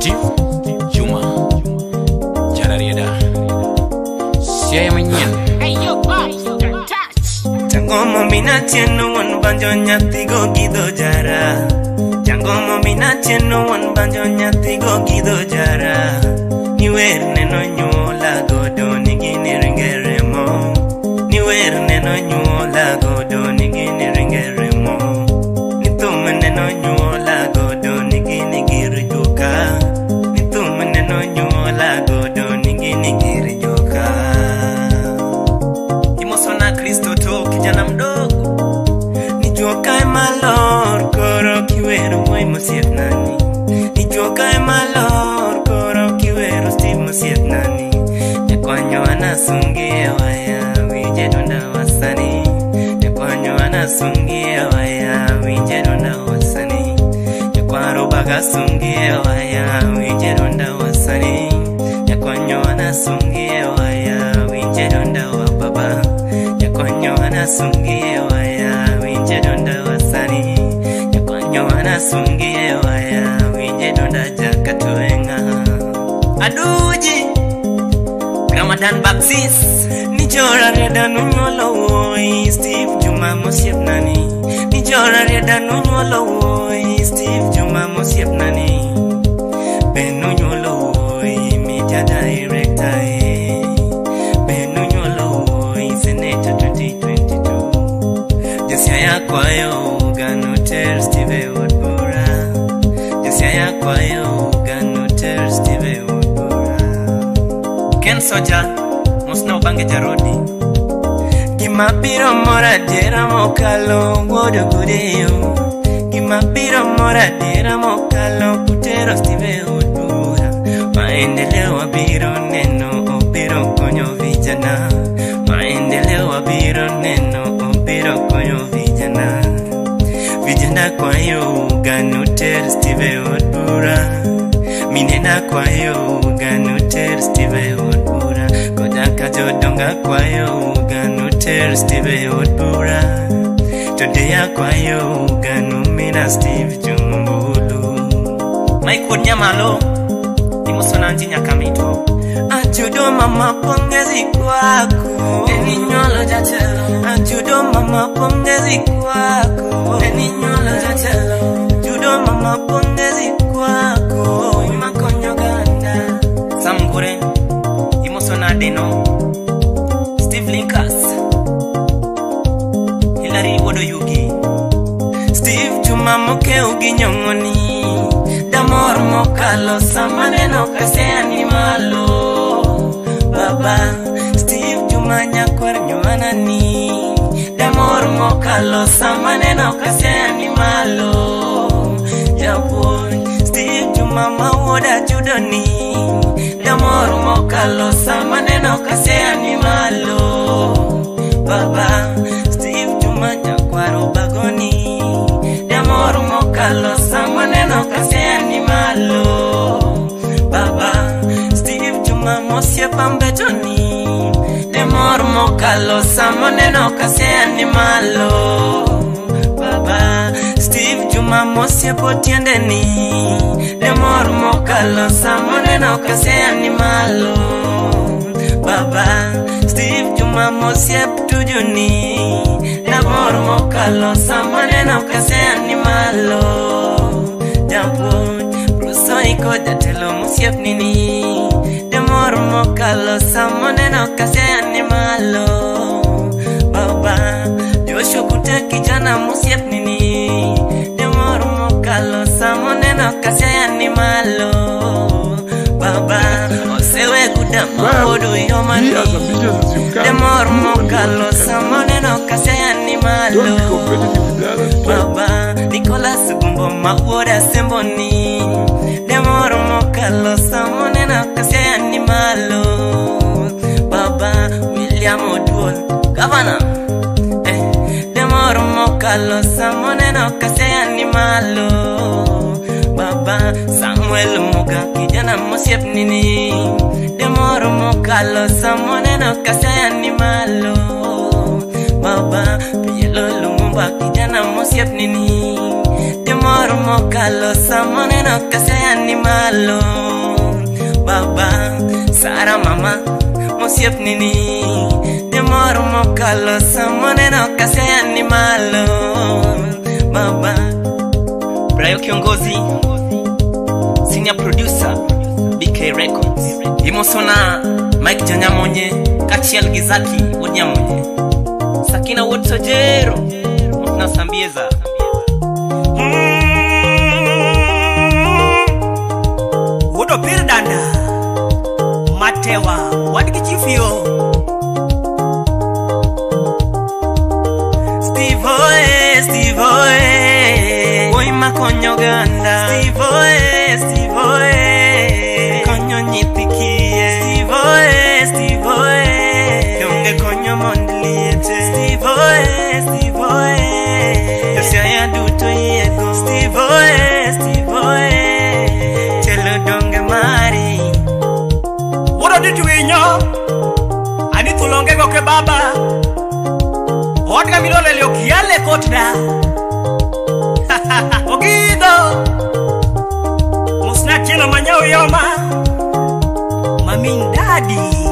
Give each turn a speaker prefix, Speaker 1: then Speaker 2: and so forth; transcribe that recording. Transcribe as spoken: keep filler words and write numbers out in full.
Speaker 1: Steve Juma Jarariada Siya manyan
Speaker 2: Jangomo minatieno wan banjo nyatigo gido jara Jangomo minatieno wan banjo nyatigo gido jara Niwer neno nyola godo nigini ringeremo Niwer neno nyola godo nigini ringeremo Nitume neno nyola godo nigini girijuka Nitume neno nyola godo nigini girijuka Imosona Kristo to kijana mdogo Nijuokae malor koro kiwero mwe musiet nani Nijuokae malor koro kiwero Steve musiet nani Nyakwanyo anasungie waya wije donda wasani Nyakwanyo anasungie waya wije donda wasani Nyakwaro baga sungie waya wije donda wasani Nyakwanyo anasungie waya wije donda wa baba Nyakwanyo anasungie waya wije donda wasani Nyakwanyo anasungie waya wije donda jakatuenga Aduji Ramadan Baptist Nijora reda nunyolo woi Steve Juma musiep nani Nijora reda nunyolo woi Steve Juma musiep nani Benu nyolo woi media director Benu nyolo woi Senator twenty twenty-two Jesia ya kwayo Ganuter Steve Woodbura Jesia ya kwayo Ganuter Steve Woodbura Ken Soja Musna ubange jarodi Gimabiro mora dera mokalo Wodo gudeyo Gimabiro mora dera mokalo Kutero Steve Woodbura Maendeleo wabiro neno Obiro konyo vijana Maendeleo wabiro neno Obiro konyo vijana Vijana kwayo Ganuter Steve Woodbura Minena kwayo Ganuter Steve Woodbura Kodaka jodonga kwayo Ganuter Steve Woodbura Todeya kwayo Ganumina Steve Jumbulu Maikod nyamalo Imosona njinya kamito Ajudo mama pongezi kwako Eni nyolo jachelo Ajudo mama pongezi kwako Eni nyolo jachelo Ajudo mama pongezi kwako Imakonyo ganda Samgure Imosona deno Steve Linkas Hilary Wodo Yugi Steve Juma moke ugi nyongoni Damor mokalo samaneno kase animalo Baba Steve Juma nyakwar nyuanani Damor mokalo samaneno kase animalo Japon Steve Juma mawoda judoni Damor mokalo samaneno kase animalo Baba Steve Juma nyakwaro bagoni Damor mokalo samaneno kase animalo Baba Steve Juma mosie pambetoni Damor mokalo samaneno kase animalo Baba Steve Juma mosie potiendeni Damor mokalo samaneno kase animalo Baba Steve Juma mosie tujuni Damor mokalo samaneno kase animalo Jampo Bruso iko jatelo musiep nini Damor mokalo samaneno kase animalo Baba Joshua kute kijana musiep nini Damor mokalo samaneno kase animalo Baba Osewe kuda mawodo yomano Damor mokalo samaneno kase animalo Baba Nicholas Gumbo mawoda semboni Damor mokalo samaneno kase animalo Baba William Oduol Governor eh, Damor mokalo samaneno kase animalo Baba Samuel Muga kijana musiep nini Damor mokalo samaneno kase animalo Baba Pielo Lumumba kijana musiep nini Damor mokalo samone no kasea ni malo. Baba, Sara mama, mosiep nini. Demor mokalo samone no kasea ni malo. Baba, Brayo Kiongozi, senior producer, B K Records. Imosona Mike Janyamonye, Kachiel Gizaki, Wonyamonye. Sakina Wotsojero, Mutna Sambieza.
Speaker 3: Wodo Pirdanda, Matewa, Wadikifio.
Speaker 2: Steve Oe, Steve Oe, Boy Makonyo Ganda. Steve Oe, Steve Oe, Konyo Nyipikie. Steve Oe, Steve Oe, Yonge Konyo Mondliete. Steve Oe, Steve Oe, Yosaya Duto Yego. Steve Oe, Steve Oe, Chelo Donge Mari.
Speaker 3: Wodo Dituinyo, Anitulonge Goke Baba. Wodga milole leo kiale kotda. Ogido Musna chino manyao yoma Mamin Daddy